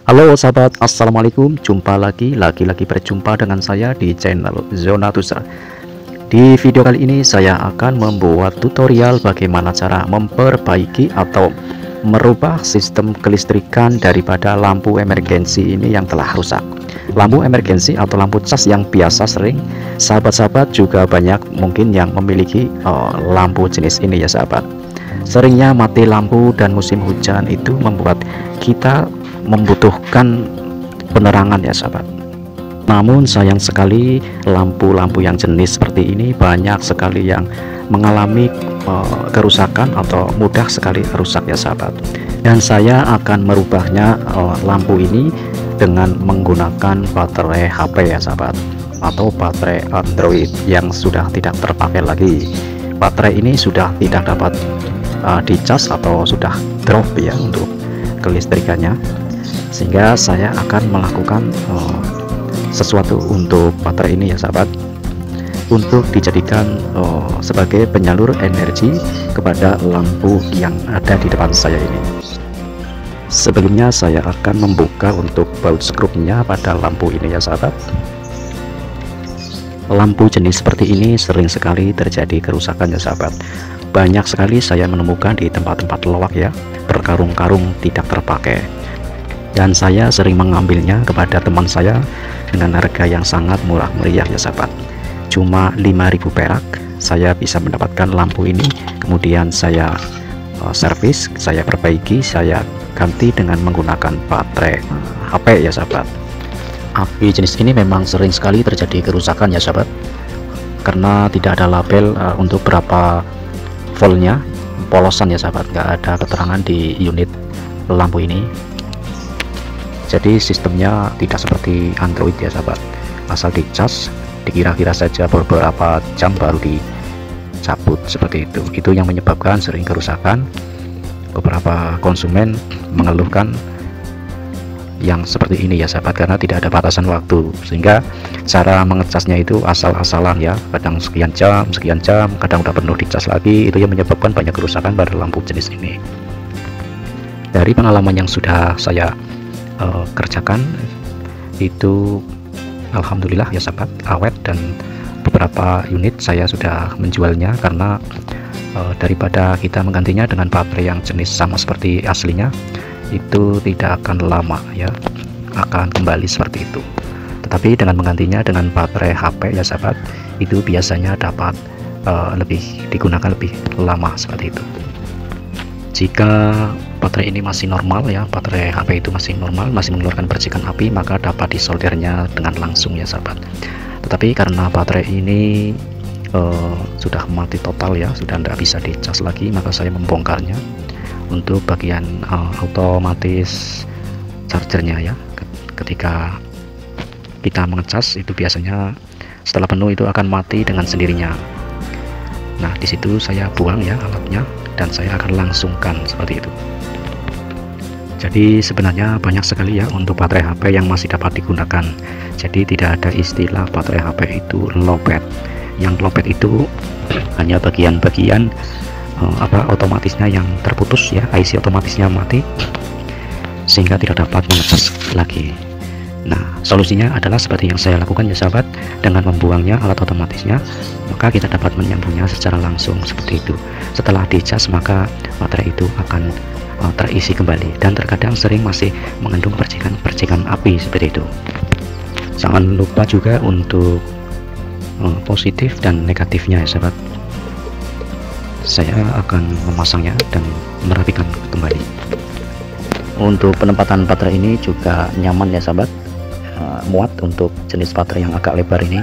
Halo sahabat, assalamualaikum. Jumpa lagi berjumpa dengan saya di channel Zonatusa. Di video kali ini saya akan membuat tutorial bagaimana cara memperbaiki atau merubah sistem kelistrikan daripada lampu emergensi ini yang telah rusak. Lampu emergensi atau lampu cas yang biasa sering sahabat-sahabat juga banyak mungkin yang memiliki lampu jenis ini ya sahabat. Seringnya mati lampu dan musim hujan itu membuat kita membutuhkan penerangan ya sahabat. Namun sayang sekali lampu-lampu yang jenis seperti ini banyak sekali yang mengalami kerusakan atau mudah sekali rusak ya sahabat. Dan saya akan merubahnya lampu ini dengan menggunakan baterai HP ya sahabat, atau baterai Android yang sudah tidak terpakai lagi. Baterai ini sudah tidak dapat dicas atau sudah drop ya untuk kelistrikannya, sehingga saya akan melakukan sesuatu untuk baterai ini ya sahabat, untuk dijadikan sebagai penyalur energi kepada lampu yang ada di depan saya ini. Sebelumnya saya akan membuka untuk baut skrupnya pada lampu ini ya sahabat. Lampu jenis seperti ini sering sekali terjadi kerusakan ya sahabat. Banyak sekali saya menemukan di tempat-tempat lowak ya, berkarung-karung tidak terpakai. Dan saya sering mengambilnya kepada teman saya dengan harga yang sangat murah meriah ya sahabat. Cuma 5.000 perak saya bisa mendapatkan lampu ini. Kemudian saya servis, saya perbaiki, saya ganti dengan menggunakan baterai HP ya sahabat. Api jenis ini memang sering sekali terjadi kerusakan ya sahabat, karena tidak ada label untuk berapa voltnya, polosan ya sahabat, nggak ada keterangan di unit lampu ini. Jadi sistemnya tidak seperti Android ya sahabat, asal dicas dikira-kira saja beberapa jam baru dicabut seperti itu. Itu yang menyebabkan sering kerusakan. Beberapa konsumen mengeluhkan yang seperti ini ya sahabat, karena tidak ada batasan waktu, sehingga cara mengecasnya itu asal-asalan ya, kadang sekian jam, kadang udah penuh dicas lagi. Itu yang menyebabkan banyak kerusakan pada lampu jenis ini. Dari pengalaman yang sudah saya kerjakan itu, alhamdulillah ya sahabat, awet, dan beberapa unit saya sudah menjualnya, karena daripada kita menggantinya dengan baterai yang jenis sama seperti aslinya, itu tidak akan lama ya, akan kembali seperti itu. Tetapi dengan menggantinya dengan baterai HP ya sahabat, itu biasanya dapat digunakan lebih lama seperti itu. Jika baterai ini masih normal ya, baterai HP itu masih normal, masih mengeluarkan percikan api, maka dapat disoldernya dengan langsung ya sahabat. Tetapi karena baterai ini sudah mati total ya, sudah tidak bisa dicas lagi, maka saya membongkarnya untuk bagian otomatis chargernya ya. Ketika kita mengecas itu biasanya setelah penuh itu akan mati dengan sendirinya. Nah disitu saya buang ya alatnya, dan saya akan langsungkan seperti itu. Jadi sebenarnya banyak sekali ya untuk baterai HP yang masih dapat digunakan. Jadi tidak ada istilah baterai HP itu lowbat. Yang lowbat itu hanya bagian-bagian otomatisnya yang terputus ya, IC otomatisnya mati, sehingga tidak dapat mengecas lagi. Nah solusinya adalah seperti yang saya lakukan ya sahabat, dengan membuangnya alat otomatisnya, maka kita dapat menyambungnya secara langsung seperti itu. Setelah dicas maka baterai itu akan terisi kembali, dan terkadang sering masih mengandung percikan api seperti itu. Jangan lupa juga untuk positif dan negatifnya ya sahabat. Saya akan memasangnya dan merapikan kembali. Untuk penempatan baterai ini juga nyaman ya sahabat, muat untuk jenis baterai yang agak lebar ini.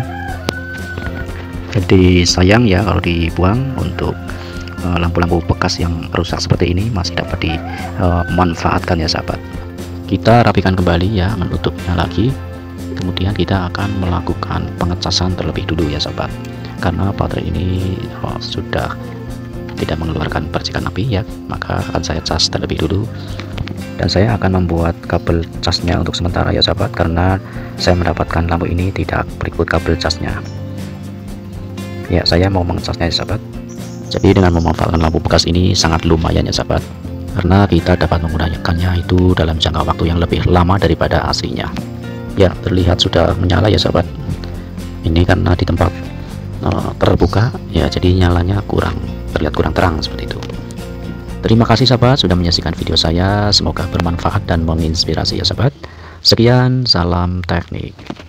Jadi sayang ya kalau dibuang. Untuk lampu-lampu bekas yang rusak seperti ini masih dapat dimanfaatkan ya sahabat. Kita rapikan kembali ya, menutupnya lagi. Kemudian kita akan melakukan pengecasan terlebih dulu ya sahabat, karena baterai ini sudah tidak mengeluarkan percikan api ya, maka akan saya cas terlebih dulu. Dan saya akan membuat kabel casnya untuk sementara ya sahabat, karena saya mendapatkan lampu ini tidak berikut kabel casnya ya. Saya mau mengecasnya ya sahabat. Jadi dengan memanfaatkan lampu bekas ini sangat lumayan ya sahabat. karena kita dapat menggunakannya itu dalam jangka waktu yang lebih lama daripada aslinya. Ya, terlihat sudah menyala ya sahabat. Ini karena di tempat terbuka ya, jadi nyalanya terlihat kurang terang seperti itu. Terima kasih sahabat sudah menyaksikan video saya, semoga bermanfaat dan menginspirasi ya sahabat. Sekian, salam teknik.